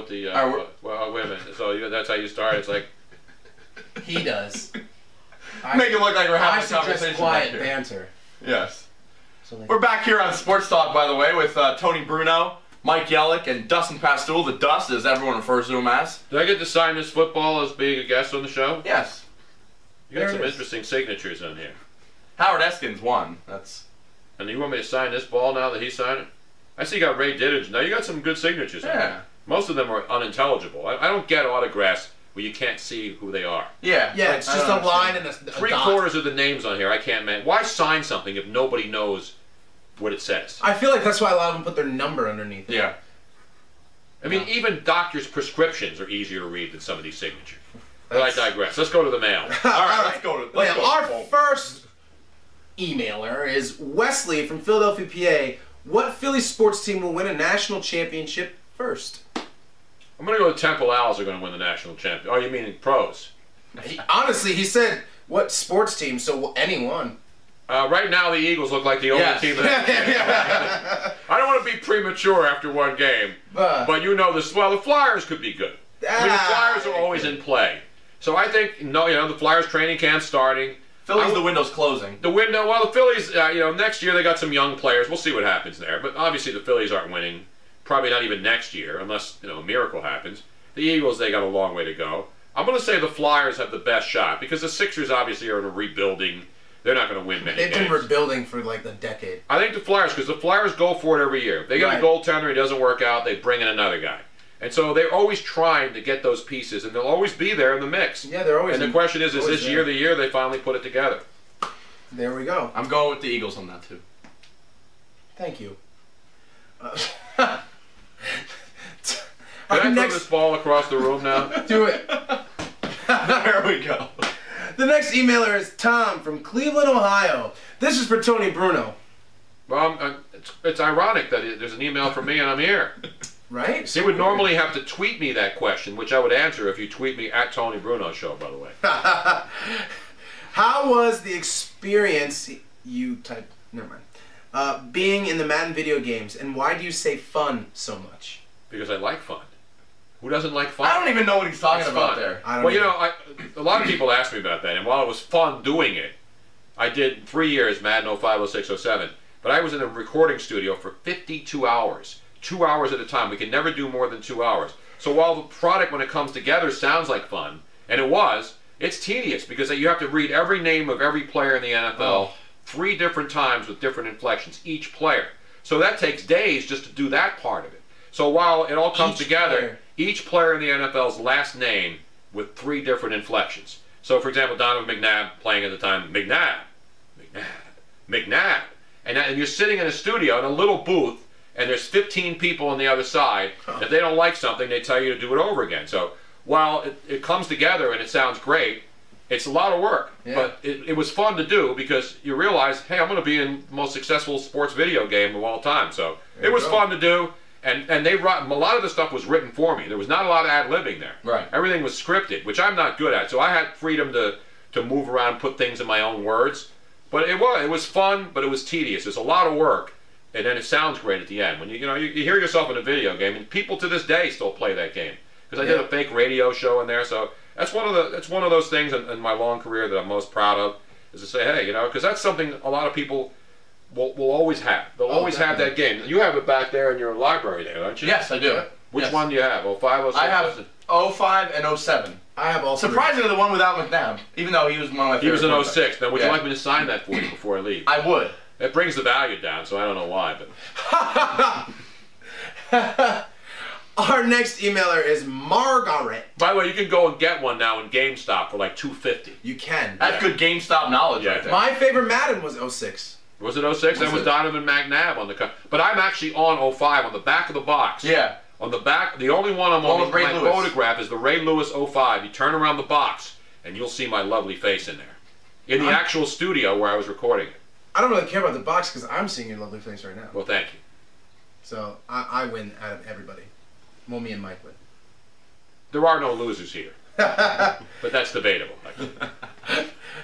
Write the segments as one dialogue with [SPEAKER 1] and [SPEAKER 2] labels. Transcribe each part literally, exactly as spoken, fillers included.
[SPEAKER 1] with the. Uh,
[SPEAKER 2] Right,
[SPEAKER 1] well, wait a minute. So you, that's how you start. It's like
[SPEAKER 3] He does.
[SPEAKER 2] Make it look like we're having
[SPEAKER 3] I
[SPEAKER 2] a
[SPEAKER 3] suggest
[SPEAKER 2] conversation
[SPEAKER 3] quiet
[SPEAKER 2] back here.
[SPEAKER 3] banter.
[SPEAKER 2] Yes.
[SPEAKER 3] So like,
[SPEAKER 2] We're back here on Sports Talk, by the way, with uh, Tony Bruno, Mike Yellak, and Dustin Pastul, the Dust, as everyone refers to him as.
[SPEAKER 1] Did I get to sign this football as being a guest on the show?
[SPEAKER 2] Yes.
[SPEAKER 1] You got
[SPEAKER 3] There
[SPEAKER 1] some
[SPEAKER 3] it is.
[SPEAKER 1] interesting signatures on here.
[SPEAKER 2] Howard Eskins won. That's.
[SPEAKER 1] And you want me to sign this ball now that he signed it? I see you got Ray Diddage. Now you got some good signatures on
[SPEAKER 2] Yeah.
[SPEAKER 1] there. Most of them are unintelligible. I, I don't get autographs where you can't see who they are.
[SPEAKER 2] Yeah.
[SPEAKER 3] yeah,
[SPEAKER 2] like,
[SPEAKER 3] it's
[SPEAKER 2] I
[SPEAKER 3] just
[SPEAKER 2] don't
[SPEAKER 3] a line
[SPEAKER 2] understand.
[SPEAKER 3] and a, a
[SPEAKER 1] Three
[SPEAKER 3] dot.
[SPEAKER 1] quarters of the names on here I can't man. Why sign something if nobody knows what it says?
[SPEAKER 3] I feel like that's why a lot of them put their number underneath it.
[SPEAKER 2] Yeah.
[SPEAKER 1] I mean, even doctors' prescriptions are easier to read than some of these signatures. But I digress. Let's go to the mail.
[SPEAKER 2] All right, let's go to. Let's
[SPEAKER 3] Well,
[SPEAKER 2] go.
[SPEAKER 3] our first emailer is Wesley from Philadelphia, P A. What Philly sports team will win a national championship first?
[SPEAKER 1] I'm going to go to Temple Owls are going to win the national championship. Oh, you mean pros?
[SPEAKER 3] He, honestly, he said, what sports team, so anyone.
[SPEAKER 1] Uh, right now, the Eagles look like the only
[SPEAKER 2] Yes.
[SPEAKER 1] team that... I don't want to be premature after one game,
[SPEAKER 3] Uh,
[SPEAKER 1] but you know this. Well, the Flyers could be good. I mean, the
[SPEAKER 3] Ah,
[SPEAKER 1] Flyers are always in play. So I think, no, you know, the Flyers training camp starting.
[SPEAKER 2] Phillies,
[SPEAKER 1] I-
[SPEAKER 2] the window's closing.
[SPEAKER 1] The window, well, the Phillies, uh, you know, next year they got some young players. We'll see what happens there. But obviously the Phillies aren't winning. Probably not even next year, unless, you know, a miracle happens. The Eagles, they got a long way to go. I'm going to say the Flyers have the best shot because the Sixers obviously are in a rebuilding. They're not going to win many
[SPEAKER 3] they've
[SPEAKER 1] games.
[SPEAKER 3] been rebuilding for like a decade.
[SPEAKER 1] I think the Flyers, because the Flyers go for it every year. They get
[SPEAKER 3] Right.
[SPEAKER 1] a goaltender, he doesn't work out, they bring in another guy. And so they're always trying to get those pieces, and they'll always be there in the mix.
[SPEAKER 3] Yeah, they're always
[SPEAKER 1] And the
[SPEAKER 3] in-
[SPEAKER 1] question is, is
[SPEAKER 3] always
[SPEAKER 1] this
[SPEAKER 3] there.
[SPEAKER 1] year the year they finally put it together?
[SPEAKER 3] There we go.
[SPEAKER 2] I'm going with the Eagles on that too.
[SPEAKER 3] Thank you. Uh,
[SPEAKER 1] Can I
[SPEAKER 3] our
[SPEAKER 1] throw
[SPEAKER 3] next,
[SPEAKER 1] this ball across the room now?
[SPEAKER 3] do it.
[SPEAKER 2] There we go.
[SPEAKER 3] The next emailer is Tom from Cleveland, Ohio. This is for Tony Bruno,
[SPEAKER 1] Well, I'm, I'm, it's, it's ironic that it, there's an email from me and I'm here.
[SPEAKER 3] right?
[SPEAKER 1] You would normally have to tweet me that question, which I would answer if you tweet me at Tony Bruno Show, by the way.
[SPEAKER 3] How was the experience, you type, never mind, uh, being in the Madden video games, and why do you say fun so much?
[SPEAKER 1] Because I like fun. Who doesn't like fun?
[SPEAKER 2] I don't even know what he's talking
[SPEAKER 1] It's
[SPEAKER 2] about
[SPEAKER 1] fun.
[SPEAKER 2] there.
[SPEAKER 3] I don't
[SPEAKER 1] Well, you
[SPEAKER 3] either.
[SPEAKER 1] know, I, a lot of people ask me about that, and while it was fun doing it, I did three years Madden oh five, oh six, oh seven, but I was in a recording studio for fifty-two hours, two hours at a time. We can never do more than two hours. So while the product, when it comes together, sounds like fun, and it was, it's tedious because you have to read every name of every player in the N F L
[SPEAKER 3] Oh.
[SPEAKER 1] three different times with different inflections, each player. So that takes days just to do that part of it. So while it all comes
[SPEAKER 3] Each
[SPEAKER 1] together,
[SPEAKER 3] player.
[SPEAKER 1] each player in the N F L's last name with three different inflections. So, for example, Donovan McNabb playing at the time, McNabb, McNabb, McNabb. And, that, and you're sitting in a studio in a little booth, and there's fifteen people on the other side. If they don't like something, they tell you to do it over again. So while it, it comes together and it sounds great, it's a lot of work.
[SPEAKER 3] Yeah.
[SPEAKER 1] But it, it was fun to do because you realize, hey, I'm going to be in the most successful sports video game of all time. So
[SPEAKER 3] There
[SPEAKER 1] it
[SPEAKER 3] you
[SPEAKER 1] was
[SPEAKER 3] go.
[SPEAKER 1] fun to do. And and they wrote, a lot of the stuff was written for me. There was not a lot of ad-libbing there.
[SPEAKER 2] Right.
[SPEAKER 1] Everything was scripted, which I'm not good at. So I had freedom to to move around and put things in my own words. But it was it was fun, but it was tedious. There's a lot of work, and then it sounds great at the end. When you you know you, you hear yourself in a video game, and people to this day still play that game because I did
[SPEAKER 3] Yeah.
[SPEAKER 1] a fake radio show in there. So that's one of the that's one of those things in, in my long career that I'm most proud of, is to say, hey, you know, because that's something a lot of people will will always have. They'll
[SPEAKER 3] Oh,
[SPEAKER 1] always have that game. You have it back there in your library there, don't you?
[SPEAKER 2] Yes, I do.
[SPEAKER 1] Which
[SPEAKER 2] Yes.
[SPEAKER 1] one do you have? Oh five, oh six.
[SPEAKER 2] I have oh five and oh seven.
[SPEAKER 3] I have all three.
[SPEAKER 2] Surprisingly, the one without McNabb, even though he was one of my
[SPEAKER 1] He was
[SPEAKER 2] favorite
[SPEAKER 1] in oh
[SPEAKER 2] quarterbacks.
[SPEAKER 1] six. Now, would you
[SPEAKER 2] Yeah.
[SPEAKER 1] like me to sign that for you before I leave?
[SPEAKER 2] I would.
[SPEAKER 1] It brings the value down, so I don't know why, but
[SPEAKER 3] Our next emailer is Margaret.
[SPEAKER 1] by the way, you can go and get one now in GameStop for like two fifty.
[SPEAKER 3] You can.
[SPEAKER 2] That's good GameStop knowledge
[SPEAKER 1] Yeah.
[SPEAKER 2] right there.
[SPEAKER 3] My favorite Madden was oh six.
[SPEAKER 1] Was it oh six?
[SPEAKER 2] Was
[SPEAKER 1] That was
[SPEAKER 2] it?
[SPEAKER 1] Donovan McNabb on the cover. But I'm actually on oh five on the back of the box.
[SPEAKER 2] Yeah.
[SPEAKER 1] On the back, the only one I'm
[SPEAKER 2] One
[SPEAKER 1] on
[SPEAKER 2] with Ray
[SPEAKER 1] my
[SPEAKER 2] Lewis.
[SPEAKER 1] photograph is the Ray Lewis oh five. You turn around the box, and you'll see my lovely face in there. In the
[SPEAKER 3] I'm-
[SPEAKER 1] actual studio where I was recording it.
[SPEAKER 3] I don't really care about the box because I'm seeing your lovely face right now.
[SPEAKER 1] Well, thank you.
[SPEAKER 3] So I, I win out of everybody. Well, me and Mike win.
[SPEAKER 1] There are no losers here. But that's debatable.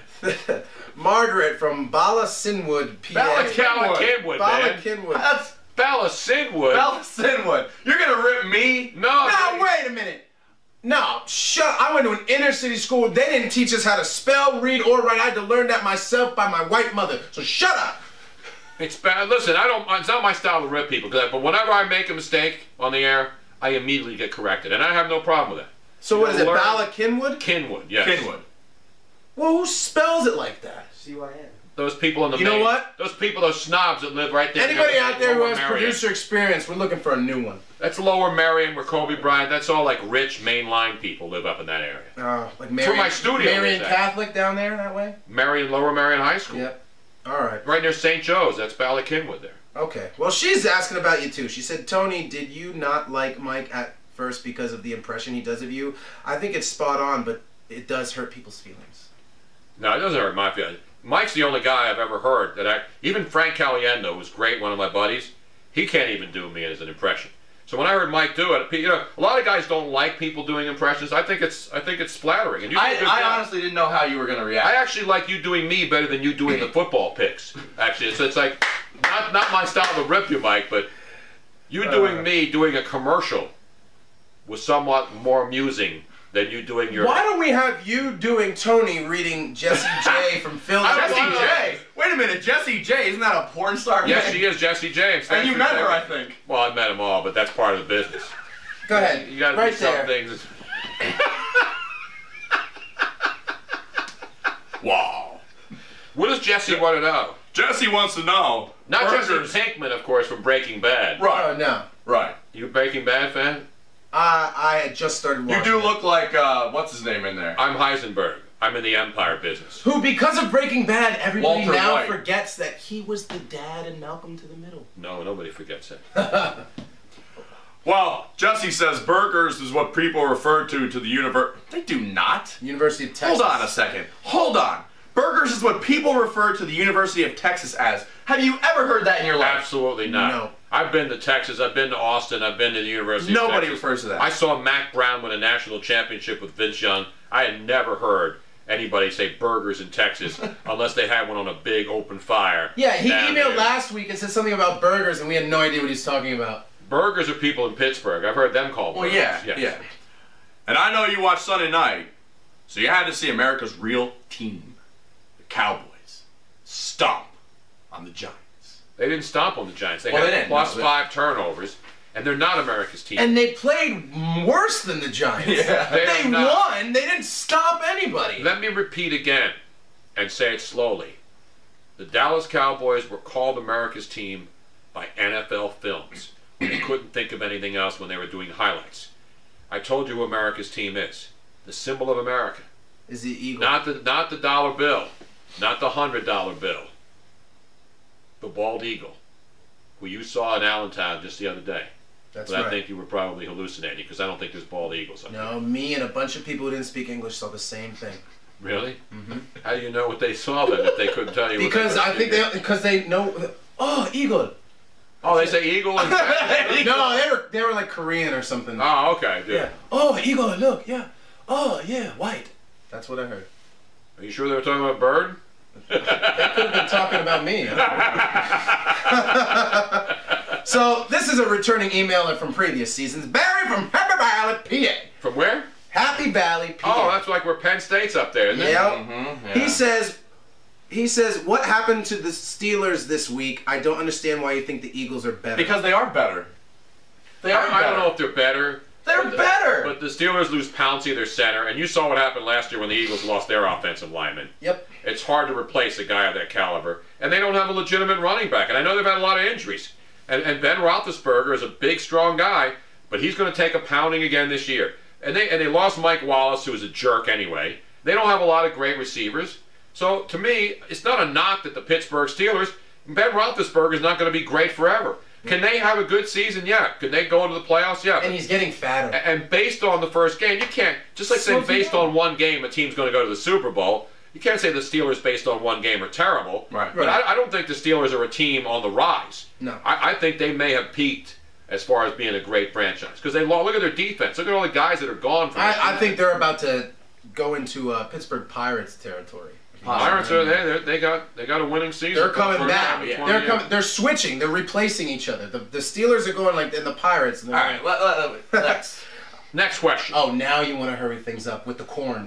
[SPEAKER 3] Margaret from Bala Sinwood, P A.
[SPEAKER 2] Bala
[SPEAKER 1] Cal
[SPEAKER 2] Kenwood.
[SPEAKER 1] Kenwood,
[SPEAKER 3] Bala
[SPEAKER 1] man.
[SPEAKER 3] Kinwood.
[SPEAKER 2] That's
[SPEAKER 1] Bella Sinwood?
[SPEAKER 2] Bella Sinwood. You're gonna rip me?
[SPEAKER 1] No.
[SPEAKER 3] No, wait a minute. No, shut. I went to an inner city school. They didn't teach us how to spell, read, or write. I had to learn that myself by my white mother. So shut up.
[SPEAKER 1] It's bad. Listen, I don't. It's not my style to rip people, but whenever I make a mistake on the air, I immediately get corrected, and I have no problem with that.
[SPEAKER 3] So
[SPEAKER 1] You
[SPEAKER 3] what is
[SPEAKER 1] know,
[SPEAKER 3] it,
[SPEAKER 1] learn-
[SPEAKER 3] Bala Kinwood?
[SPEAKER 1] Kinwood, yes.
[SPEAKER 2] Kinwood.
[SPEAKER 3] Well, who spells it like that?
[SPEAKER 4] C Y N.
[SPEAKER 1] Those people in the
[SPEAKER 3] You know
[SPEAKER 1] main-
[SPEAKER 3] what?
[SPEAKER 1] Those people, those snobs that live right there.
[SPEAKER 3] Anybody
[SPEAKER 1] together,
[SPEAKER 3] out there who
[SPEAKER 1] Lower
[SPEAKER 3] has
[SPEAKER 1] Merion.
[SPEAKER 3] producer experience, we're looking for a new one.
[SPEAKER 1] That's Lower Merion, where Kobe Bryant. That's all like rich mainline people live up in that area.
[SPEAKER 3] Uh, like
[SPEAKER 1] where
[SPEAKER 3] Marion,
[SPEAKER 1] my studio
[SPEAKER 3] Marion
[SPEAKER 1] is at.
[SPEAKER 3] Catholic down there that way?
[SPEAKER 1] Marion, Lower Merion High School.
[SPEAKER 3] Yep. All right.
[SPEAKER 1] Right near Saint Joe's. That's Bala Kinwood there.
[SPEAKER 3] Okay. Well, she's asking about you too. She said, Tony, did you not like Mike at first because of the impression he does of you? I think it's spot on, but it does hurt people's feelings.
[SPEAKER 1] No, it doesn't hurt my feelings. Mike's the only guy I've ever heard that I. Even Frank Caliendo was great, one of my buddies. He can't even do me as an impression. So when I heard Mike do it, you know, a lot of guys don't like people doing impressions. I think it's, I think it's flattering. And you do a
[SPEAKER 2] I,
[SPEAKER 1] good
[SPEAKER 2] I
[SPEAKER 1] job.
[SPEAKER 2] honestly didn't know how you were gonna react.
[SPEAKER 1] I actually like you doing me better than you doing the football picks. Actually, it's, it's like not not my style to rip you, Mike, but you doing
[SPEAKER 3] Uh.
[SPEAKER 1] me doing a commercial was somewhat more amusing than you doing your.
[SPEAKER 3] Why don't we have you doing Tony reading Jesse J from Philly?
[SPEAKER 1] I
[SPEAKER 2] Jesse
[SPEAKER 1] don't know.
[SPEAKER 2] J. Wait a minute, Jesse J. Isn't that a porn star?
[SPEAKER 1] Yes,
[SPEAKER 2] man?
[SPEAKER 1] she is Jesse James.
[SPEAKER 2] And you met her, I think.
[SPEAKER 1] Well, I met them all, but that's part of the business.
[SPEAKER 3] Go ahead.
[SPEAKER 1] You got to
[SPEAKER 3] right
[SPEAKER 1] do some
[SPEAKER 3] there.
[SPEAKER 1] things. Wow. What does Jesse want to know?
[SPEAKER 2] Jesse wants to know.
[SPEAKER 1] Not
[SPEAKER 2] burgers.
[SPEAKER 1] Jesse Pinkman, of course, from Breaking Bad.
[SPEAKER 2] Right.
[SPEAKER 3] Oh, no.
[SPEAKER 2] Right.
[SPEAKER 1] You a Breaking Bad fan?
[SPEAKER 3] I I had just started
[SPEAKER 2] You
[SPEAKER 3] watching.
[SPEAKER 2] do
[SPEAKER 3] it.
[SPEAKER 2] look like uh, what's his name in there?
[SPEAKER 1] I'm Heisenberg. I'm in the Empire business.
[SPEAKER 3] Who, because of Breaking Bad, everybody
[SPEAKER 2] Walter
[SPEAKER 3] now
[SPEAKER 2] White.
[SPEAKER 3] forgets that he was the dad in Malcolm to the Middle.
[SPEAKER 1] No, nobody forgets that.
[SPEAKER 2] Well, Jesse says burgers is what people refer to to the universe. They do not.
[SPEAKER 3] University of Texas.
[SPEAKER 2] Hold on a second. Hold on. Burgers is what people refer to the University of Texas as. Have you ever heard that in your life?
[SPEAKER 1] Absolutely not.
[SPEAKER 3] No.
[SPEAKER 1] I've been to Texas. I've been to Austin. I've been to the University
[SPEAKER 2] Nobody
[SPEAKER 1] of Texas.
[SPEAKER 2] refers to that.
[SPEAKER 1] I saw Mac Brown win a national championship with Vince Young. I had never heard anybody say burgers in Texas unless they had one on a big open fire.
[SPEAKER 3] Yeah, he
[SPEAKER 1] down
[SPEAKER 3] emailed
[SPEAKER 1] there.
[SPEAKER 3] last week and said something about burgers, and we had no idea what he's talking about.
[SPEAKER 1] Burgers are people in Pittsburgh. I've heard them called
[SPEAKER 2] Well,
[SPEAKER 1] burgers.
[SPEAKER 2] yeah,
[SPEAKER 1] yes.
[SPEAKER 2] yeah. And I know you watch Sunday night, so you had to see America's real team, the Cowboys, stomp on the Giants.
[SPEAKER 1] They didn't stomp on the Giants. They
[SPEAKER 2] Well,
[SPEAKER 1] had
[SPEAKER 2] they didn't,
[SPEAKER 1] plus
[SPEAKER 2] no, they-
[SPEAKER 1] five turnovers, and they're not America's team.
[SPEAKER 3] And they played worse than the Giants.
[SPEAKER 2] Yeah.
[SPEAKER 1] They
[SPEAKER 3] They
[SPEAKER 1] are not.
[SPEAKER 3] won. They didn't stop anybody.
[SPEAKER 1] Let me repeat again and say it slowly. The Dallas Cowboys were called America's team by N F L Films when they couldn't think of anything else when they were doing highlights. I told you who America's team is. The symbol of America.
[SPEAKER 3] Is the Eagle?
[SPEAKER 1] Not the not the dollar bill. Not the hundred dollar bill. The bald eagle, who you saw in Allentown just the other day.
[SPEAKER 3] That's
[SPEAKER 1] But
[SPEAKER 3] right.
[SPEAKER 1] I think you were probably hallucinating because I don't think there's bald eagles up there.
[SPEAKER 3] No, me and a bunch of people who didn't speak English saw the same thing.
[SPEAKER 1] Really? Mm-hmm. How do you know what they saw then if they couldn't tell you?
[SPEAKER 3] Because
[SPEAKER 1] what
[SPEAKER 3] I think they because they know. Oh, Eagle.
[SPEAKER 1] Oh, they say eagle and
[SPEAKER 3] No, they were they were like Korean or something.
[SPEAKER 1] Oh, okay, good.
[SPEAKER 3] Yeah. Oh, Eagle, look, yeah. Oh, yeah, white. That's what I heard.
[SPEAKER 1] Are you sure they were talking about bird?
[SPEAKER 3] They could have been talking about me. So this is a returning emailer from previous seasons. Barry from Happy Valley, P A.
[SPEAKER 1] From where?
[SPEAKER 3] Happy Valley, P A.
[SPEAKER 1] Oh, that's like where Penn State's up there, isn't it?
[SPEAKER 3] Yep.
[SPEAKER 2] Mm-hmm, yeah.
[SPEAKER 3] He says, he says, what happened to the Steelers this week? I don't understand why you think the Eagles are better.
[SPEAKER 2] Because they are better. They are
[SPEAKER 1] I, I
[SPEAKER 2] better.
[SPEAKER 1] don't know if they're better.
[SPEAKER 2] They're
[SPEAKER 1] but the-
[SPEAKER 2] better.
[SPEAKER 1] But the Steelers lose Pouncey, their center, and you saw what happened last year when the Eagles lost their offensive lineman.
[SPEAKER 3] Yep.
[SPEAKER 1] It's hard to replace a guy of that caliber. And they don't have a legitimate running back. And I know they've had a lot of injuries. And, and Ben Roethlisberger is a big, strong guy, but he's going to take a pounding again this year. And they and they lost Mike Wallace, who was a jerk anyway. They don't have a lot of great receivers. So, to me, it's not a knock that the Pittsburgh Steelers, Ben Roethlisberger is not going to be great forever. Can they have a good season? Yeah. Can they go into the playoffs? Yeah.
[SPEAKER 3] And he's getting fatter.
[SPEAKER 1] And based on the first game, you can't, just like
[SPEAKER 3] So
[SPEAKER 1] saying based
[SPEAKER 3] yeah.
[SPEAKER 1] on one game a team's going to go to the Super Bowl, you can't say the Steelers based on one game are terrible.
[SPEAKER 2] Right.
[SPEAKER 1] But
[SPEAKER 3] Right.
[SPEAKER 1] I, I don't think the Steelers are a team on the rise.
[SPEAKER 3] No.
[SPEAKER 1] I, I think they may have peaked as far as being a great franchise. Because they lo- look at their defense. Look at all the guys that are gone from
[SPEAKER 3] I,
[SPEAKER 1] this
[SPEAKER 3] I
[SPEAKER 1] team.
[SPEAKER 3] think they're about to go into uh, Pittsburgh Pirates territory.
[SPEAKER 1] Pirates are there. They got they got a winning season.
[SPEAKER 3] They're coming
[SPEAKER 1] for
[SPEAKER 3] back.
[SPEAKER 1] yeah.
[SPEAKER 3] They're coming. They're switching. They're replacing each other. The, the Steelers are going like in the Pirates. And
[SPEAKER 2] All right, let, let, let, next.
[SPEAKER 1] Next question.
[SPEAKER 3] Oh, now you want to hurry things up with the corn.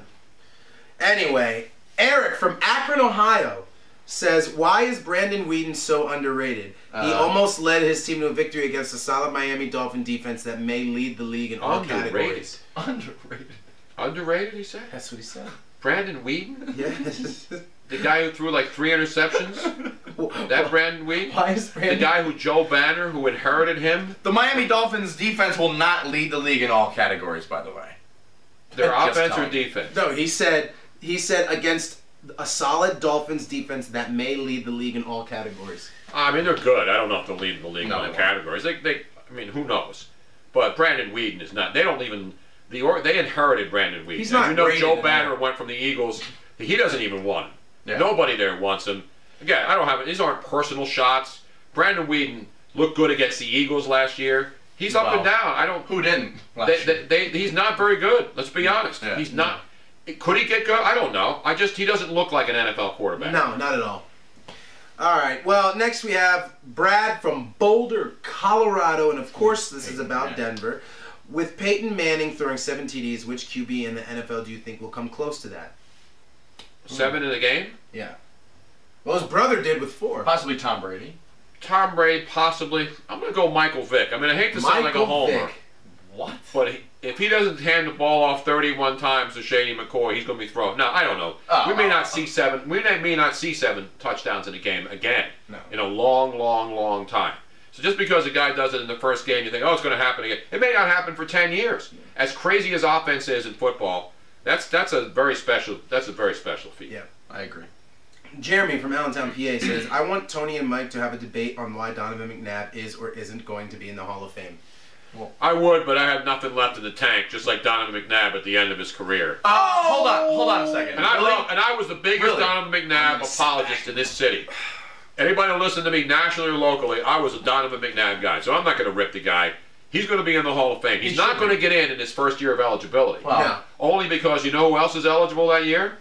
[SPEAKER 3] Anyway, Eric from Akron, Ohio says, why is Brandon Weeden so underrated? He
[SPEAKER 2] Uh,
[SPEAKER 3] almost led his team to a victory against a solid Miami Dolphin defense that may lead the league in all
[SPEAKER 1] Underrated.
[SPEAKER 3] categories.
[SPEAKER 2] Underrated.
[SPEAKER 1] Underrated, he said?
[SPEAKER 3] That's what he said.
[SPEAKER 1] Brandon Weeden?
[SPEAKER 3] Yes.
[SPEAKER 1] The guy who threw like three interceptions? That Brandon Weeden?
[SPEAKER 3] Why is Brandon...
[SPEAKER 1] The guy who Joe Banner, who inherited him?
[SPEAKER 2] The Miami Dolphins defense will not lead the league in all categories, by the way.
[SPEAKER 1] Their
[SPEAKER 2] Just
[SPEAKER 1] offense or
[SPEAKER 2] telling you.
[SPEAKER 1] defense?
[SPEAKER 3] No, he said, he said against a solid Dolphins defense that may lead the league in all categories.
[SPEAKER 1] I mean, they're good. I don't know if they'll lead the league
[SPEAKER 2] No,
[SPEAKER 1] in
[SPEAKER 2] they
[SPEAKER 1] all
[SPEAKER 2] won't.
[SPEAKER 1] categories. They, they, I mean, who knows? But Brandon Weeden is not. They don't even. The or, They inherited Brandon Weeden.
[SPEAKER 3] He's
[SPEAKER 1] And
[SPEAKER 3] not
[SPEAKER 1] you know,
[SPEAKER 3] rated
[SPEAKER 1] Joe
[SPEAKER 3] at
[SPEAKER 1] Banner
[SPEAKER 3] all.
[SPEAKER 1] went from the Eagles. He doesn't even want him.
[SPEAKER 2] Yeah.
[SPEAKER 1] Nobody there wants him. Again, I don't have. These aren't personal shots. Brandon Weeden looked good against the Eagles last year. He's up
[SPEAKER 2] Well,
[SPEAKER 1] and down. I don't.
[SPEAKER 2] Who didn't? last
[SPEAKER 1] They,
[SPEAKER 2] year?
[SPEAKER 1] they, they, he's not very good. Let's be honest.
[SPEAKER 2] Yeah.
[SPEAKER 1] He's not. Could he get good? I don't know. I just he doesn't look like an N F L quarterback.
[SPEAKER 3] No, not at all. All right. Well, next we have Brad from Boulder, Colorado, and of course this is about Denver. With Peyton Manning throwing seven T Ds, which Q B in the N F L do you think will come close to that?
[SPEAKER 1] Seven in a game.
[SPEAKER 3] Yeah. Well, his brother did with four.
[SPEAKER 2] Possibly Tom Brady.
[SPEAKER 1] Tom Brady, possibly. I'm going to go Michael Vick. I mean, I hate to sound like a
[SPEAKER 3] Michael
[SPEAKER 1] homer,
[SPEAKER 3] Vick.
[SPEAKER 2] What?
[SPEAKER 1] but he, if he doesn't hand the ball off thirty-one times to Shady McCoy, he's going to be thrown. No, I don't know.
[SPEAKER 2] Oh,
[SPEAKER 1] we may
[SPEAKER 2] oh,
[SPEAKER 1] not
[SPEAKER 2] oh.
[SPEAKER 1] see seven. We may, may not see seven touchdowns in a game again
[SPEAKER 3] No.
[SPEAKER 1] in a long, long, long time. So just because a guy does it in the first game, you think, oh, it's going to happen again. It may not happen for ten years. As crazy as offense is in football, that's that's a very special. That's a very special feat.
[SPEAKER 3] Yeah.
[SPEAKER 2] I agree.
[SPEAKER 3] Jeremy from Allentown, P A says, I want Tony and Mike to have a debate on why Donovan McNabb is or isn't going to be in the Hall of Fame.
[SPEAKER 1] I would, but I have nothing left in the tank, just like Donovan McNabb at the end of his career.
[SPEAKER 2] Oh, hold on, hold on a second.
[SPEAKER 1] And I
[SPEAKER 2] Really?
[SPEAKER 1] love, and I was the biggest
[SPEAKER 2] Really?
[SPEAKER 1] Donovan McNabb apologist in this city. Anybody who listened to me nationally or locally, I was a Donovan McNabb guy. So I'm not going to rip the guy. He's going to be in the Hall of Fame. He's
[SPEAKER 2] He
[SPEAKER 1] not
[SPEAKER 2] should
[SPEAKER 1] going to
[SPEAKER 2] be.
[SPEAKER 1] get in in his first year of eligibility.
[SPEAKER 2] Well,
[SPEAKER 3] Yeah.
[SPEAKER 1] Only because you know who else is eligible that year?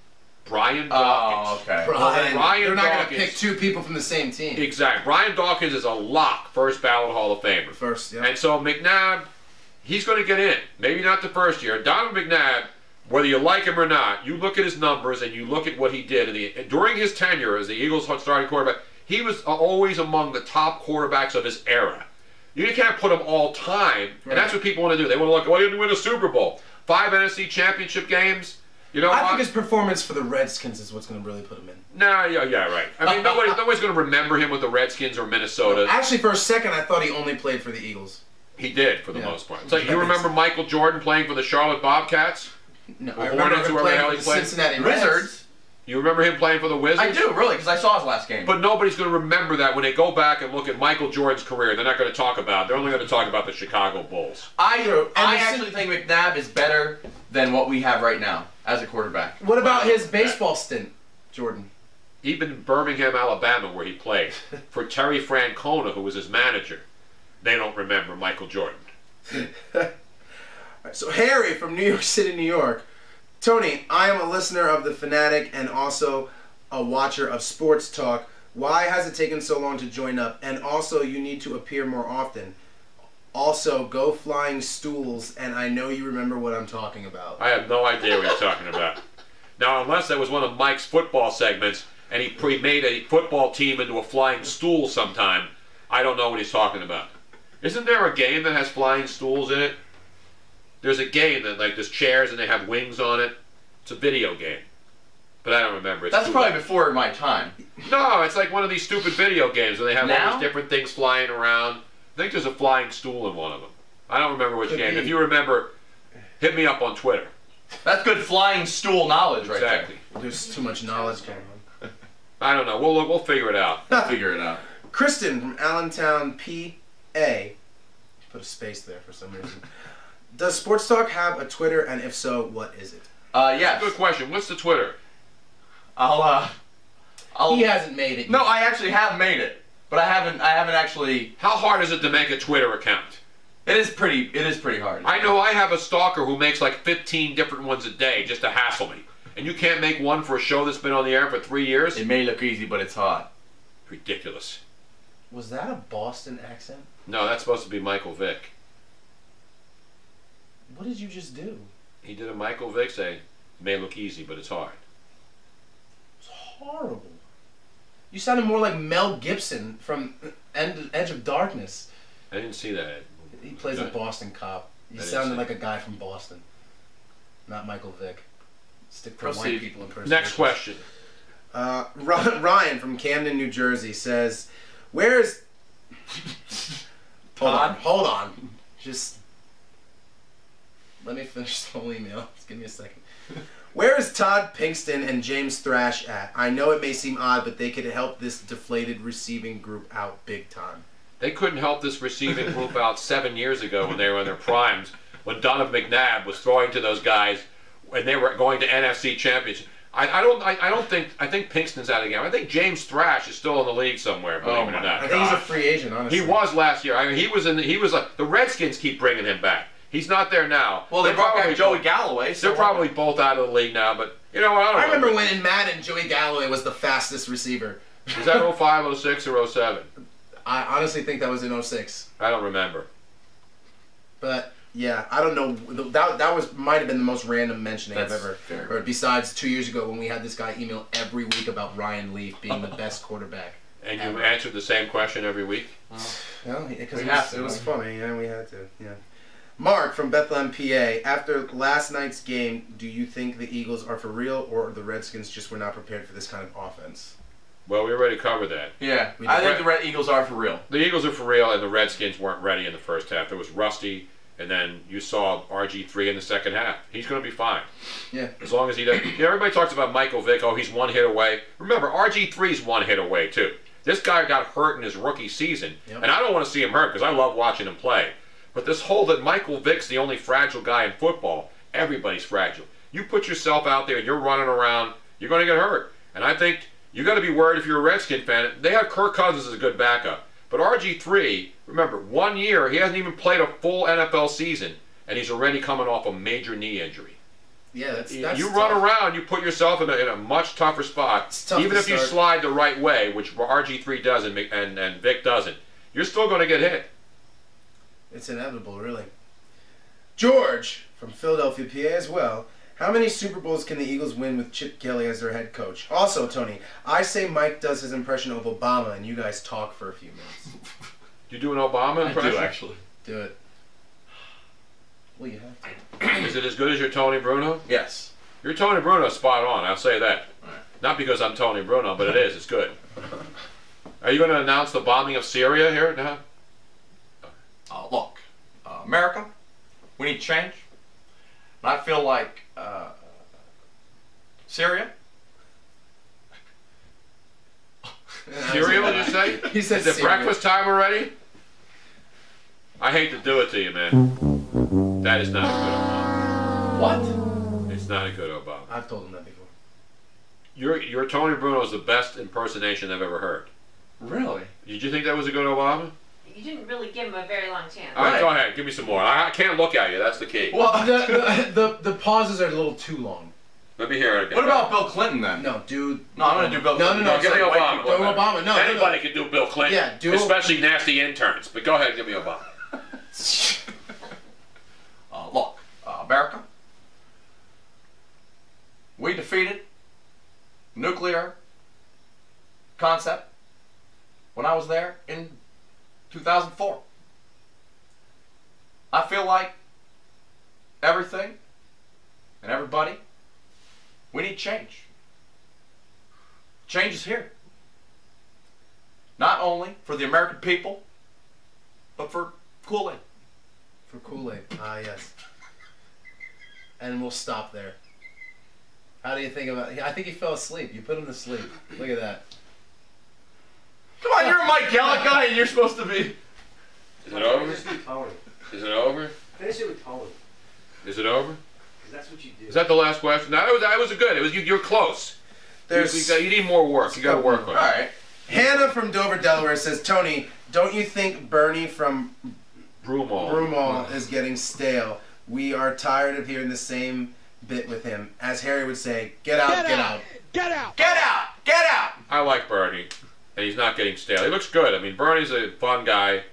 [SPEAKER 1] Brian Dawkins.
[SPEAKER 2] Oh, okay.
[SPEAKER 3] Brian,
[SPEAKER 1] Brian
[SPEAKER 3] they're not going to
[SPEAKER 1] Dawkins.
[SPEAKER 3] pick two people from the same team.
[SPEAKER 1] Exactly. Brian Dawkins is a lock first ballot Hall of Famer.
[SPEAKER 3] First, yeah.
[SPEAKER 1] And so McNabb, he's going to get in. Maybe not the first year. Donovan McNabb, whether you like him or not, you look at his numbers and you look at what he did in the, during his tenure as the Eagles' starting quarterback. He was always among the top quarterbacks of his era. You can't put him all time, and that's what people want to do. They want to look, well, he didn't win a Super Bowl. Five N F C championship games. You know
[SPEAKER 3] I
[SPEAKER 1] what?
[SPEAKER 3] think his performance for the Redskins is what's going to really put him in.
[SPEAKER 1] Nah, yeah, yeah, right. I mean, nobody, nobody's going to remember him with the Redskins or Minnesota.
[SPEAKER 3] Actually, for a second, I thought he only played for the Eagles.
[SPEAKER 1] He did, for the
[SPEAKER 3] Yeah.
[SPEAKER 1] most part. So you remember Michael Jordan playing for the Charlotte Bobcats?
[SPEAKER 3] No,
[SPEAKER 1] Or
[SPEAKER 3] I remember
[SPEAKER 1] Hornets,
[SPEAKER 3] him
[SPEAKER 1] whoever the
[SPEAKER 3] playing
[SPEAKER 1] hell
[SPEAKER 3] for
[SPEAKER 1] he
[SPEAKER 3] the
[SPEAKER 1] played.
[SPEAKER 3] Cincinnati Reds.
[SPEAKER 2] Wizards.
[SPEAKER 1] You remember him playing for the Wizards?
[SPEAKER 2] I do, really, because I saw his last game.
[SPEAKER 1] But nobody's going to remember that when they go back and look at Michael Jordan's career. They're not going to talk about it. They're only going to talk about the Chicago Bulls.
[SPEAKER 2] I,
[SPEAKER 3] True. And
[SPEAKER 2] I
[SPEAKER 3] the
[SPEAKER 2] actually think McNabb is better than what we have right now as a quarterback.
[SPEAKER 3] What about
[SPEAKER 1] Wow.
[SPEAKER 3] his baseball stint, Jordan?
[SPEAKER 1] Even in Birmingham, Alabama, where he played, for Terry Francona, who was his manager, they don't remember Michael Jordan.
[SPEAKER 3] So Harry from New York City, New York. Tony, I am a listener of The Fanatic and also a watcher of Sports Talk. Why has it taken so long to join up? And also, you need to appear more often. Also, go flying stools, and I know you remember what I'm talking about.
[SPEAKER 1] I have no idea what you're talking about. Now, unless that was one of Mike's football segments, and he pre made a football team into a flying stool sometime, I don't know what he's talking about. Isn't there a game that has flying stools in it? There's a game that, like, there's chairs and they have wings on it. It's a video game. But I don't remember. It's
[SPEAKER 2] That's
[SPEAKER 1] too
[SPEAKER 2] probably
[SPEAKER 1] late.
[SPEAKER 2] before my time.
[SPEAKER 1] No, it's like one of these stupid video games where they have all
[SPEAKER 2] Now?
[SPEAKER 1] these different things flying around. I think there's a flying stool in one of them. I don't remember which
[SPEAKER 3] Could
[SPEAKER 1] game.
[SPEAKER 3] be.
[SPEAKER 1] If you remember, hit me up on Twitter.
[SPEAKER 2] That's good flying stool knowledge right
[SPEAKER 1] Exactly.
[SPEAKER 3] There's too much knowledge going on.
[SPEAKER 1] I don't know. We'll look, we'll figure it out.
[SPEAKER 2] there. Figure it out.
[SPEAKER 3] Kristen from Allentown, P A. Put a space there for some reason. Does Sports Talk have a Twitter, and if so, what is it?
[SPEAKER 2] Uh, yes.
[SPEAKER 1] Good question. What's the Twitter?
[SPEAKER 2] I'll, uh... I'll...
[SPEAKER 3] He hasn't made it.
[SPEAKER 2] No,
[SPEAKER 3] yet.
[SPEAKER 2] I actually have made it. But I haven't, I haven't actually...
[SPEAKER 1] How hard is it to make a Twitter account?
[SPEAKER 2] It is pretty, it is pretty hard.
[SPEAKER 1] I know I have a stalker who makes like fifteen different ones a day just to hassle me. and you can't make one for a show that's been on the air for three years?
[SPEAKER 2] It may look easy, but it's hard.
[SPEAKER 1] Ridiculous.
[SPEAKER 3] Was that a Boston accent?
[SPEAKER 1] No, that's supposed to be Michael Vick.
[SPEAKER 3] What did you just do?
[SPEAKER 1] He did a Michael Vick say, it may look easy, but it's hard.
[SPEAKER 3] It's horrible. You sounded more like Mel Gibson from End, Edge of Darkness.
[SPEAKER 1] I didn't see that.
[SPEAKER 3] He plays a Boston cop. He
[SPEAKER 1] I didn't
[SPEAKER 3] sounded
[SPEAKER 1] see
[SPEAKER 3] like a guy from Boston. Not Michael Vick. Stick to
[SPEAKER 1] Proceed.
[SPEAKER 3] white people in
[SPEAKER 1] Next question.
[SPEAKER 3] Uh, Ryan from Camden, New Jersey says, where is... hold on, hold on. Just... Let me finish the whole email. Just give me a second. Where is Todd Pinkston and James Thrash at? I know it may seem odd, but they could help this deflated receiving group out big time.
[SPEAKER 1] They couldn't help this receiving group out seven years ago when they were in their primes, when Donovan McNabb was throwing to those guys and they were going to N F C Championship. I, I don't. I, I don't think. I think Pinkston's out of the game. I think James Thrash is still in the league somewhere. Believe
[SPEAKER 2] Oh
[SPEAKER 1] it or
[SPEAKER 2] my
[SPEAKER 1] not.
[SPEAKER 3] I think he's a free agent, honestly.
[SPEAKER 1] He was last year. I mean, he was in. The, he was like the Redskins keep bringing him back. He's not there now.
[SPEAKER 2] Well, they
[SPEAKER 1] They're
[SPEAKER 2] brought
[SPEAKER 1] probably
[SPEAKER 2] back Joey
[SPEAKER 1] both-
[SPEAKER 2] Galloway. So
[SPEAKER 1] They're probably both out of the league now. But you know what? I don't
[SPEAKER 3] I
[SPEAKER 1] know.
[SPEAKER 3] remember when in Madden, Joey Galloway was the fastest receiver.
[SPEAKER 1] Is that oh five, oh six, or oh seven?
[SPEAKER 3] I honestly think that was in oh six.
[SPEAKER 1] I don't remember.
[SPEAKER 3] But yeah, I don't know. That that was might have been the most random mentioning
[SPEAKER 2] That's
[SPEAKER 3] I've ever
[SPEAKER 2] fair.
[SPEAKER 3] heard. Besides two years ago when we had this guy email every week about Ryan Leaf being the best quarterback.
[SPEAKER 1] And you
[SPEAKER 3] ever.
[SPEAKER 1] answered the same question every week.
[SPEAKER 3] Well, because
[SPEAKER 2] We
[SPEAKER 3] it,
[SPEAKER 2] have
[SPEAKER 3] was-
[SPEAKER 2] to,
[SPEAKER 3] it was
[SPEAKER 2] right?
[SPEAKER 3] funny. Yeah, we had to. Yeah. Mark from Bethlehem, P A. After last night's game, do you think the Eagles are for real, or the Redskins just were not prepared for this kind of offense?
[SPEAKER 1] Well, we already covered that.
[SPEAKER 2] Yeah,
[SPEAKER 3] We
[SPEAKER 2] I
[SPEAKER 3] did.
[SPEAKER 2] think the Red Eagles are for real.
[SPEAKER 1] The Eagles are for real, and the Redskins weren't ready in the first half. It was rusty, and then you saw R G three in the second half. He's going to be fine.
[SPEAKER 3] Yeah.
[SPEAKER 1] As long as he does. You know, everybody talks about Michael Vick. Oh, he's one hit away. Remember, R G three's one hit away, too. This guy got hurt in his rookie season,
[SPEAKER 3] Yep.
[SPEAKER 1] and I don't want to see him hurt because I love watching him play. But this whole that Michael Vick's the only fragile guy in football, everybody's fragile. You put yourself out there and you're running around, you're going to get hurt. And I think you got to be worried if you're a Redskin fan. They have Kirk Cousins as a good backup. But R G three, remember, one year, he hasn't even played a full N F L season, and he's already coming off a major knee injury.
[SPEAKER 3] Yeah, that's,
[SPEAKER 1] You
[SPEAKER 3] that's
[SPEAKER 1] you
[SPEAKER 3] tough.
[SPEAKER 1] run around, you put yourself in a, in a much tougher spot.
[SPEAKER 3] It's tough
[SPEAKER 1] Even
[SPEAKER 3] to
[SPEAKER 1] if you
[SPEAKER 3] start.
[SPEAKER 1] slide the right way, which R G three does and, Mc- and, and Vic doesn't, you're still going to get hit.
[SPEAKER 3] It's inevitable, really. George from Philadelphia, P A as well. How many Super Bowls can the Eagles win with Chip Kelly as their head coach? Also, Tony, I say Mike does his impression of Obama and you guys talk for a few minutes.
[SPEAKER 1] You do an Obama
[SPEAKER 2] I
[SPEAKER 1] impression?
[SPEAKER 2] do, actually.
[SPEAKER 3] Do it. Well, you have to.
[SPEAKER 1] Is it as good as your Tony Bruno?
[SPEAKER 2] Yes.
[SPEAKER 1] Your Tony Bruno is spot on, I'll say that.
[SPEAKER 2] Right.
[SPEAKER 1] Not because I'm Tony Bruno, but it is, it's good. Are you going to announce the bombing of Syria here now?
[SPEAKER 2] Uh, look, uh, America, we need change. And I feel like uh, Syria.
[SPEAKER 1] Cereal, did you say?
[SPEAKER 3] He said
[SPEAKER 1] Is it
[SPEAKER 3] cereal.
[SPEAKER 1] breakfast time already? I hate to do it to you, man. That is not a
[SPEAKER 2] What?
[SPEAKER 1] good Obama. It's not a good Obama.
[SPEAKER 3] I've told him that before.
[SPEAKER 1] Your, your Tony Bruno is the best impersonation I've ever heard.
[SPEAKER 2] Really?
[SPEAKER 1] Did you think that was a good Obama?
[SPEAKER 4] You didn't really give him a very long chance.
[SPEAKER 1] All right,
[SPEAKER 2] Right.
[SPEAKER 1] go ahead. Give me some more. I, I can't look at you. That's the key.
[SPEAKER 2] Well,
[SPEAKER 3] The, the, the pauses are a little too long.
[SPEAKER 1] Let me hear it again.
[SPEAKER 2] what about Bill Clinton then?
[SPEAKER 3] No, dude.
[SPEAKER 2] No, I'm gonna do Bill
[SPEAKER 3] No,
[SPEAKER 2] Clinton.
[SPEAKER 3] no, no.
[SPEAKER 1] No, give me
[SPEAKER 3] It's like
[SPEAKER 1] Obama.
[SPEAKER 3] white people-
[SPEAKER 1] Look,
[SPEAKER 3] Obama, no, no,
[SPEAKER 1] Anybody
[SPEAKER 3] no.
[SPEAKER 1] can do Bill Clinton.
[SPEAKER 3] Yeah, do-
[SPEAKER 1] Especially nasty interns. But go ahead and give me Obama.
[SPEAKER 2] Uh, look, uh, America, we defeated nuclear concept when I was there in two thousand four. I feel like everything and everybody, we need change. Change is here. Not only for the American people, but for Kool-Aid.
[SPEAKER 3] For Kool-Aid. Ah, yes. And we'll stop there. How do you think about I think he fell asleep. You put him to sleep. Look at that.
[SPEAKER 2] Come on, you're a Mike Yellak guy and you're supposed to be...
[SPEAKER 1] Is it over?
[SPEAKER 5] Just do Tony.
[SPEAKER 1] Is it over?
[SPEAKER 5] Finish it with Tony.
[SPEAKER 1] Is it over?
[SPEAKER 5] Because that's what you do.
[SPEAKER 1] Is that the last question? No, that was, that was good. It was you, you're close.
[SPEAKER 3] There's
[SPEAKER 1] you, you, got- you need more work. You got to work on
[SPEAKER 2] All
[SPEAKER 1] it.
[SPEAKER 2] right.
[SPEAKER 3] Hannah from Dover, Delaware says, Tony, don't you think Bernie from
[SPEAKER 1] Broomall.
[SPEAKER 3] Broomall is getting stale? We are tired of hearing the same bit with him. As Harry would say, get out, get, get out. out.
[SPEAKER 6] Get out!
[SPEAKER 2] Get out! Get out!
[SPEAKER 1] I like Bernie, and he's not getting stale. He looks good. I mean, Bernie's a fun guy.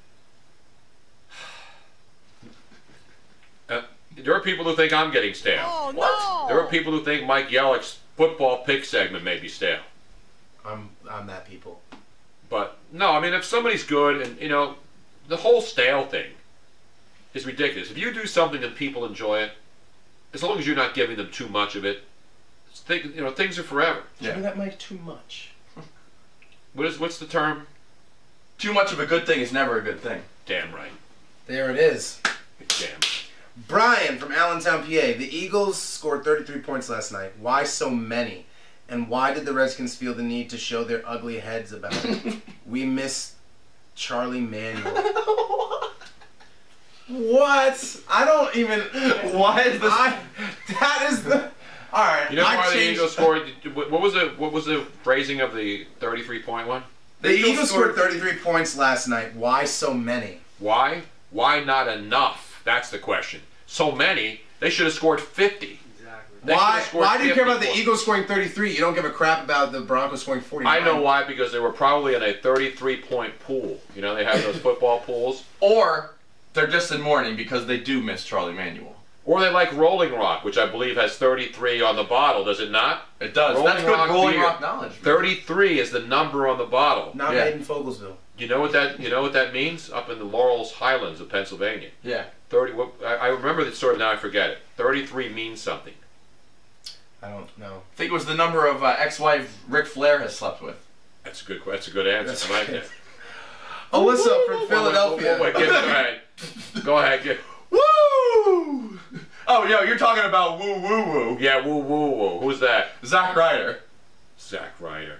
[SPEAKER 1] Uh, there are people who think I'm getting stale.
[SPEAKER 6] Oh,
[SPEAKER 2] What?
[SPEAKER 6] no!
[SPEAKER 1] There are people who think Mike Yellak's football pick segment may be stale.
[SPEAKER 3] I'm, I'm that people.
[SPEAKER 1] But, no, I mean, if somebody's good, and, you know, the whole stale thing is ridiculous. If you do something and people enjoy it, as long as you're not giving them too much of it, Think, you know, things are forever.
[SPEAKER 3] Yeah. That might too much.
[SPEAKER 1] What is what's the term?
[SPEAKER 2] Too much of a good thing is never a good thing.
[SPEAKER 1] Damn right.
[SPEAKER 3] There it is.
[SPEAKER 1] Damn.
[SPEAKER 3] Brian from Allentown, P A. The Eagles scored thirty-three points last night. Why so many? And why did the Redskins feel the need to show their ugly heads about it? We miss Charlie Manuel. What? I don't even.
[SPEAKER 2] What is this?
[SPEAKER 3] I, that is the. All right.
[SPEAKER 1] You know
[SPEAKER 3] I
[SPEAKER 1] why the
[SPEAKER 3] changed-
[SPEAKER 1] Eagles scored? What what was the what was the phrasing of the thirty-three point one?
[SPEAKER 3] The Eagles scored thirty-three points last night. Why so many?
[SPEAKER 1] Why? Why not enough? That's the question. So many, they should have scored fifty.
[SPEAKER 5] Exactly.
[SPEAKER 1] They should
[SPEAKER 3] Why?
[SPEAKER 1] have scored
[SPEAKER 3] Why do you care about the
[SPEAKER 1] fifty-four.
[SPEAKER 3] Eagles scoring thirty-three? You don't give a crap about the Broncos scoring forty-nine.
[SPEAKER 1] I know why, because they were probably in a thirty-three point pool. You know, they have those football pools.
[SPEAKER 2] Or they're just in mourning because they do miss Charlie Manuel.
[SPEAKER 1] Or they like Rolling Rock, which I believe has thirty-three on the bottle, does it not?
[SPEAKER 2] It does.
[SPEAKER 1] Rolling
[SPEAKER 2] That's good
[SPEAKER 1] Rock
[SPEAKER 2] Rolling
[SPEAKER 1] beer.
[SPEAKER 2] Rock knowledge. man.
[SPEAKER 1] thirty-three is the number on the bottle.
[SPEAKER 3] Not
[SPEAKER 2] Yeah.
[SPEAKER 3] made in Fogelsville.
[SPEAKER 1] You know what that you know what that means? Up in the Laurel's Highlands of Pennsylvania.
[SPEAKER 2] Yeah.
[SPEAKER 1] Thirty. What, I, I remember the story, now I forget it. Thirty-three means something.
[SPEAKER 3] I don't know.
[SPEAKER 2] I think it was the number of uh, ex-wife Ric Flair has slept with.
[SPEAKER 1] That's a good. That's a good answer.
[SPEAKER 3] That's
[SPEAKER 1] I like
[SPEAKER 3] good.
[SPEAKER 1] that.
[SPEAKER 3] Alyssa from Philadelphia.
[SPEAKER 1] Wait, wait, wait, give- go ahead. Go ahead. Give.
[SPEAKER 2] Woo! Oh, yo, you're talking about woo woo woo.
[SPEAKER 1] Yeah. Woo woo woo. Who's that?
[SPEAKER 2] Zack Ryder.
[SPEAKER 1] Zack Ryder.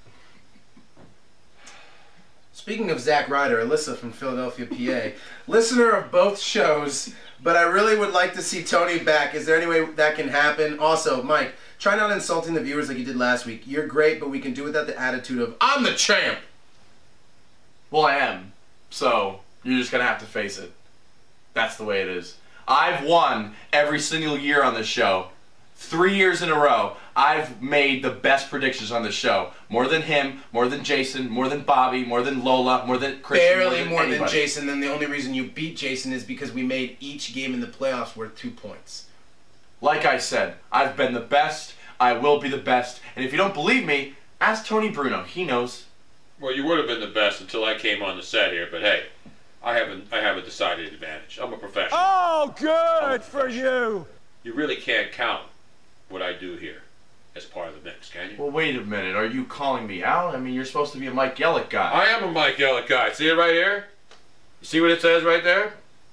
[SPEAKER 3] Speaking of Zack Ryder, Alyssa from Philadelphia, P A, listener of both shows, but I really would like to see Tony back. Is there any way that can happen? Also, Mike, try not insulting the viewers like you did last week. You're great, but we can do without the attitude of, I'm the champ!
[SPEAKER 2] Well, I am. So, you're just going to have to face it. That's the way it is. I've won every single year on this show. Three years in a row, I've made the best predictions on the show. More than him, more than Jason, more than Bobby, more than Lola, more than Christian.
[SPEAKER 3] Barely more than
[SPEAKER 2] anybody.
[SPEAKER 3] Jason, then the only reason you beat Jason is because we made each game in the playoffs worth two points.
[SPEAKER 2] Like I said, I've been the best. I will be the best. And if you don't believe me, ask Tony Bruno. He knows.
[SPEAKER 1] Well, you would have been the best until I came on the set here, but hey, I haven't. I have a decided advantage. I'm a professional.
[SPEAKER 6] Oh,
[SPEAKER 1] I'm a
[SPEAKER 6] good for
[SPEAKER 1] professional.
[SPEAKER 6] you!
[SPEAKER 1] You really can't count what I do here as part of the mix, can you?
[SPEAKER 2] Well, wait a minute. Are you calling me out? I mean, you're supposed to be a Mike Yellak guy.
[SPEAKER 1] I am a Mike Yellak guy. See it right here? You see what it says right there?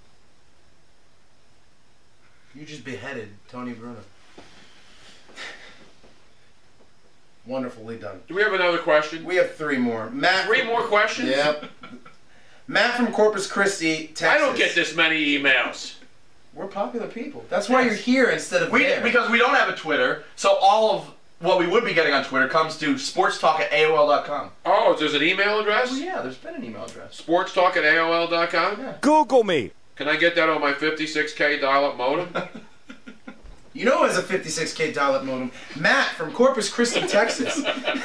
[SPEAKER 3] You just beheaded Tony Bruno. Wonderfully done.
[SPEAKER 1] Do we have another question?
[SPEAKER 3] We have three more. Matt.
[SPEAKER 1] Three more questions?
[SPEAKER 3] Yep. Matt from Corpus Christi, Texas.
[SPEAKER 1] I don't get this many emails.
[SPEAKER 3] We're popular people. That's why
[SPEAKER 2] Yes.
[SPEAKER 3] you're here instead of
[SPEAKER 2] We,
[SPEAKER 3] there.
[SPEAKER 2] because we don't have a Twitter, so all of what we would be getting on Twitter comes to sportstalk at A O L dot com.
[SPEAKER 1] Oh, there's an email address?
[SPEAKER 2] Oh, yeah, there's been an email address.
[SPEAKER 1] Sportstalk at A O L dot com?
[SPEAKER 2] Yeah.
[SPEAKER 6] Google me!
[SPEAKER 1] Can I get that on my fifty-six K dial-up modem?
[SPEAKER 3] You know, as a fifty-six K dial-up modem, Matt from Corpus Christi, Texas.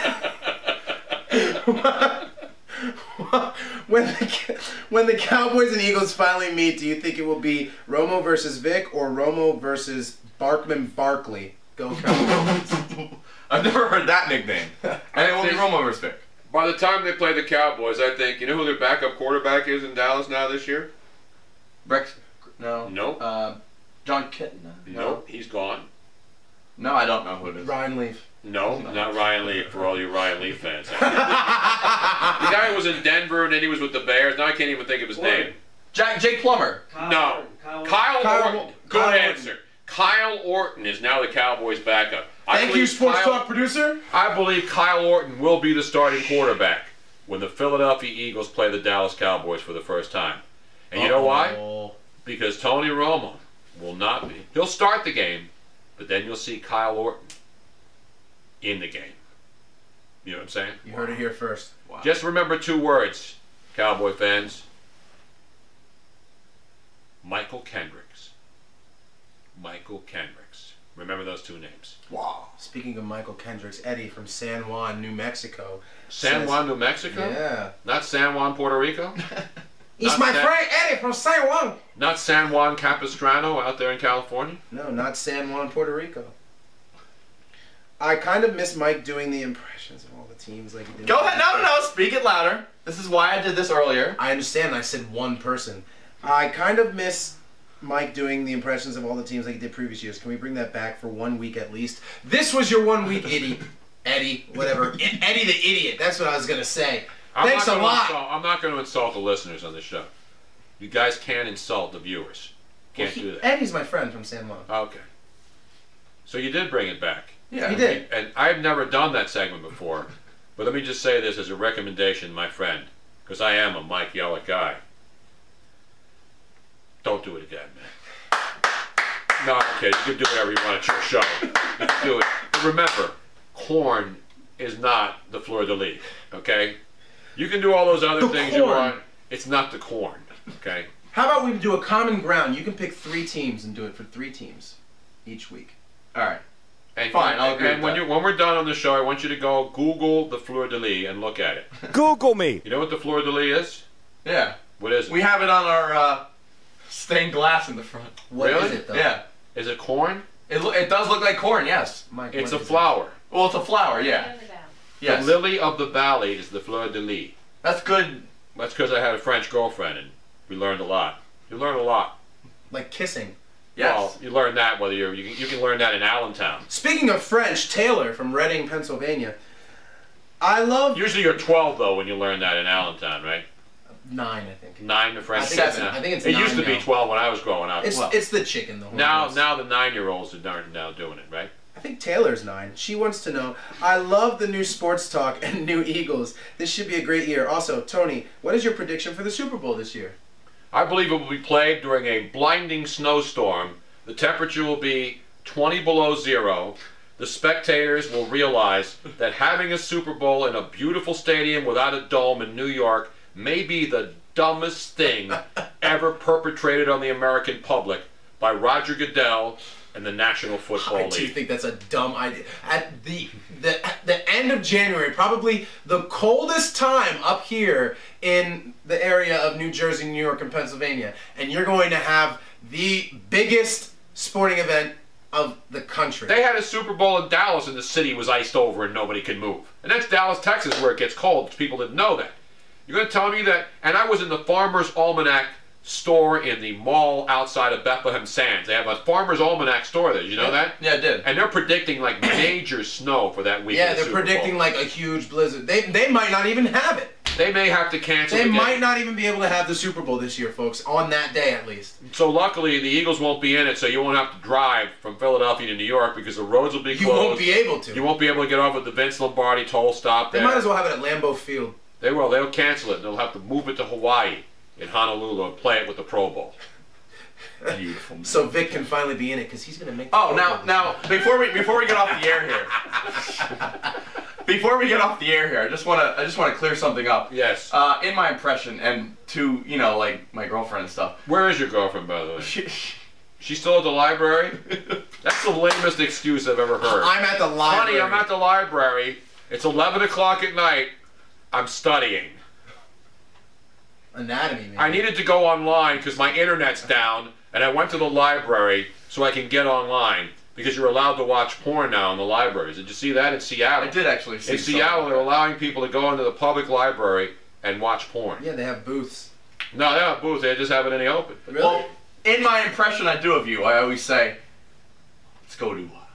[SPEAKER 3] when the when the Cowboys and Eagles finally meet, do you think it will be Romo versus Vic or Romo versus Barkman Barkley? Go Cowboys!
[SPEAKER 2] I've never heard that nickname. And it will be Romo versus Vic.
[SPEAKER 1] By the time they play the Cowboys, I think, you know who their backup quarterback is in Dallas now this year?
[SPEAKER 2] Rex? No.
[SPEAKER 1] Nope.
[SPEAKER 2] Uh, John Kitten? No.
[SPEAKER 1] Nope, he's gone.
[SPEAKER 2] No, I don't know who it is.
[SPEAKER 3] Ryan Leaf.
[SPEAKER 1] No, not Ryan Leaf, for all you Ryan Leaf fans. The guy who was in Denver and then he was with the Bears. Now I can't even think of his name.
[SPEAKER 2] Jack, Jake Plummer.
[SPEAKER 5] Kyle
[SPEAKER 1] No.
[SPEAKER 5] Orton, Kyle
[SPEAKER 1] Kyle,
[SPEAKER 3] Kyle-
[SPEAKER 1] Orton. Good
[SPEAKER 3] Kyle
[SPEAKER 1] answer. Kyle Orton is now the Cowboys' backup. I
[SPEAKER 3] Thank you,
[SPEAKER 1] believe
[SPEAKER 3] Sports
[SPEAKER 1] Kyle-
[SPEAKER 3] Talk producer.
[SPEAKER 1] I believe Kyle Orton will be the starting quarterback when the Philadelphia Eagles play the Dallas Cowboys for the first time. And you know why?
[SPEAKER 2] Uh-oh.
[SPEAKER 1] Because Tony Romo will not be. He'll start the game, but then you'll see Kyle Orton in the game. You know what I'm saying?
[SPEAKER 3] You heard it here first.
[SPEAKER 2] Wow.
[SPEAKER 1] Just remember two words, Cowboy fans. Michael Kendricks. Michael Kendricks. Remember those two names.
[SPEAKER 2] Wow.
[SPEAKER 3] Speaking of Michael Kendricks, Eddie from San Juan, New Mexico.
[SPEAKER 1] San
[SPEAKER 3] says-
[SPEAKER 1] Juan, New Mexico?
[SPEAKER 3] Yeah.
[SPEAKER 1] Not San Juan, Puerto Rico?
[SPEAKER 3] He's
[SPEAKER 1] Not
[SPEAKER 3] my
[SPEAKER 1] San-
[SPEAKER 3] friend Eddie from San Juan.
[SPEAKER 1] Not San Juan Capistrano out there in California?
[SPEAKER 3] No, not San Juan, Puerto Rico. I kind of miss Mike doing the impressions of all the teams like he did.
[SPEAKER 2] Go ahead. No, no, no. Speak it louder. This is why I did this earlier.
[SPEAKER 3] I understand. I said one person. I kind of miss Mike doing the impressions of all the teams like he did previous years. Can we bring that back for one week at least? This was your one week, Eddie. Eddie, whatever. E- Eddie the idiot. That's what I was gonna say.
[SPEAKER 1] I'm
[SPEAKER 3] Thanks
[SPEAKER 1] not
[SPEAKER 3] a
[SPEAKER 1] gonna
[SPEAKER 3] lot.
[SPEAKER 1] Insult, I'm not going to insult the listeners on this show. You guys can't insult the viewers. Can't
[SPEAKER 3] Well, he-
[SPEAKER 1] do that.
[SPEAKER 3] Eddie's my friend from San Juan.
[SPEAKER 1] Okay. So you did bring it back.
[SPEAKER 2] Yeah.
[SPEAKER 3] He did.
[SPEAKER 1] And I've never done that segment before, but let me just say this as a recommendation, my friend, because I am a Mike Yellak guy. Don't do it again, man. No, I'm kidding. You can do whatever you want at your show. You can do it. But remember, corn is not the fleur de lis, okay? You can do all those other
[SPEAKER 3] The
[SPEAKER 1] things you
[SPEAKER 3] corn.
[SPEAKER 1] want. It's not the corn, okay?
[SPEAKER 3] How about we do a common ground? You can pick three teams and do it for three teams each week.
[SPEAKER 2] All right.
[SPEAKER 1] And,
[SPEAKER 2] Fine, I'll agree
[SPEAKER 1] And
[SPEAKER 2] with
[SPEAKER 1] when
[SPEAKER 2] that.
[SPEAKER 1] you when we're done on the show, I want you to go Google the fleur de lis and look at it.
[SPEAKER 6] Google me.
[SPEAKER 1] You know what the fleur de lis is?
[SPEAKER 2] Yeah.
[SPEAKER 1] What is it?
[SPEAKER 2] We have it on our uh, stained glass in the front.
[SPEAKER 3] What is
[SPEAKER 1] Really?
[SPEAKER 3] it though?
[SPEAKER 2] Yeah.
[SPEAKER 1] Is it corn?
[SPEAKER 2] It lo- it does look like corn. Yes.
[SPEAKER 3] Mike,
[SPEAKER 1] It's a
[SPEAKER 3] what is it?
[SPEAKER 1] flower.
[SPEAKER 2] Well, it's a flower. Yeah. Yes.
[SPEAKER 1] The lily of the valley is the fleur de lis.
[SPEAKER 2] That's good.
[SPEAKER 1] That's because I had a French girlfriend and we learned a lot. You learn a lot.
[SPEAKER 3] Like kissing.
[SPEAKER 2] Yes.
[SPEAKER 1] Well, you learn that whether you're you can, you can learn that in Allentown.
[SPEAKER 3] Speaking of French, Taylor from Reading, Pennsylvania. I love
[SPEAKER 1] Usually you're twelve though when you learn that in Allentown, right?
[SPEAKER 3] nine. I think.
[SPEAKER 1] Nine to French.
[SPEAKER 3] I think it's-
[SPEAKER 1] now.
[SPEAKER 3] I think it's
[SPEAKER 1] It used
[SPEAKER 3] nine
[SPEAKER 1] to be
[SPEAKER 3] now.
[SPEAKER 1] twelve when I was growing up.
[SPEAKER 3] It's
[SPEAKER 2] Well,
[SPEAKER 3] it's the chicken. The
[SPEAKER 1] now
[SPEAKER 3] hormones.
[SPEAKER 1] now the nine year olds are darn- now doing it, right?
[SPEAKER 3] I think Taylor's nine. She wants to know, I love the new sports talk and new Eagles. This should be a great year. Also, Tony, what is your prediction for the Super Bowl this year?
[SPEAKER 1] I believe it will be played during a blinding snowstorm. The temperature will be twenty below zero. The spectators will realize that having a Super Bowl in a beautiful stadium without a dome in New York may be the dumbest thing ever perpetrated on the American public by Roger Goodell and the National Football
[SPEAKER 3] I do
[SPEAKER 1] League.
[SPEAKER 3] think that's a dumb idea. At the, the at the end of January, probably the coldest time up here in the area of New Jersey, New York, and Pennsylvania, and you're going to have the biggest sporting event of the country.
[SPEAKER 1] They had a Super Bowl in Dallas and the city was iced over and nobody could move. And that's Dallas, Texas, where it gets cold. People didn't know that. You're going to tell me that? And I was in the Farmer's Almanac store in the mall outside of Bethlehem Sands. They have a Farmer's Almanac store there. Did you know that?
[SPEAKER 2] Yeah, it did.
[SPEAKER 1] And they're predicting like major snow for that week.
[SPEAKER 3] yeah,
[SPEAKER 1] of the
[SPEAKER 3] they're
[SPEAKER 1] Super
[SPEAKER 3] predicting
[SPEAKER 1] Bowl.
[SPEAKER 3] like a huge blizzard. They they might not even have it.
[SPEAKER 1] They may have to cancel
[SPEAKER 3] They
[SPEAKER 1] the game.
[SPEAKER 3] might not even be able to have the Super Bowl this year, folks, on that day at least.
[SPEAKER 1] So luckily, the Eagles won't be in it, so you won't have to drive from Philadelphia to New York because the roads will be
[SPEAKER 3] You
[SPEAKER 1] closed.
[SPEAKER 3] won't be able to.
[SPEAKER 1] You won't be able to get off at the Vince Lombardi toll stop
[SPEAKER 3] They
[SPEAKER 1] there.
[SPEAKER 3] might as well have it at Lambeau Field.
[SPEAKER 1] They will. They'll cancel it. They'll have to move it to Hawaii in Honolulu and play it with the Pro Bowl.
[SPEAKER 2] Beautiful. Man.
[SPEAKER 3] So Vic can finally be in it because he's going to make the
[SPEAKER 2] Oh,
[SPEAKER 3] Pro
[SPEAKER 2] now,
[SPEAKER 3] Bowl.
[SPEAKER 2] now, before we before we get off the air here, before we get off the air here, I just want to I just want to clear something up.
[SPEAKER 1] Yes.
[SPEAKER 2] Uh, in my impression, and to you know, like my girlfriend and stuff.
[SPEAKER 1] Where is your girlfriend, by the way?
[SPEAKER 2] She,
[SPEAKER 1] She's still at the library? That's the lamest excuse I've ever heard.
[SPEAKER 3] I'm at the library.
[SPEAKER 1] Honey, I'm at the library. It's eleven o'clock at night. I'm studying.
[SPEAKER 3] Anatomy, man.
[SPEAKER 1] I needed to go online because my internet's down, and I went to the library so I can get online because you're allowed to watch porn now in the libraries. Did you see that in Seattle?
[SPEAKER 2] I did actually see
[SPEAKER 1] In
[SPEAKER 2] something
[SPEAKER 1] Seattle,
[SPEAKER 2] like
[SPEAKER 1] they're
[SPEAKER 2] that.
[SPEAKER 1] allowing people to go into the public library and watch porn.
[SPEAKER 3] Yeah, they have booths.
[SPEAKER 1] No, they don't have booths. They just have it in the open.
[SPEAKER 3] Really?
[SPEAKER 2] Well, in my impression I do of you, I always say, let's go to uh,